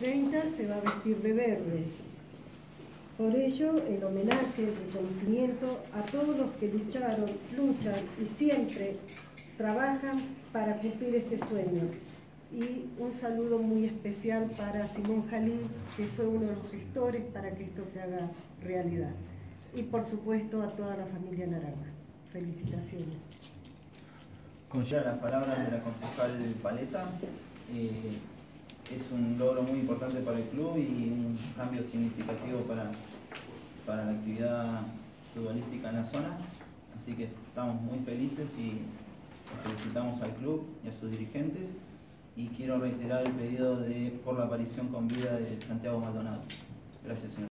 30 se va a vestir de verde. Por ello, el homenaje, el reconocimiento a todos los que luchan y siempre trabajan para cumplir este sueño. Y un saludo muy especial para Simón Jalil, que fue uno de los gestores para que esto se haga realidad. Y por supuesto a toda la familia Naranja. Felicitaciones. Considero las palabras de la concejal Paleta. Es un logro muy importante para el club y un cambio significativo para la actividad futbolística en la zona. Así que estamos muy felices y felicitamos al club y a sus dirigentes. Y quiero reiterar el pedido por la aparición con vida de Santiago Maldonado. Gracias, señor.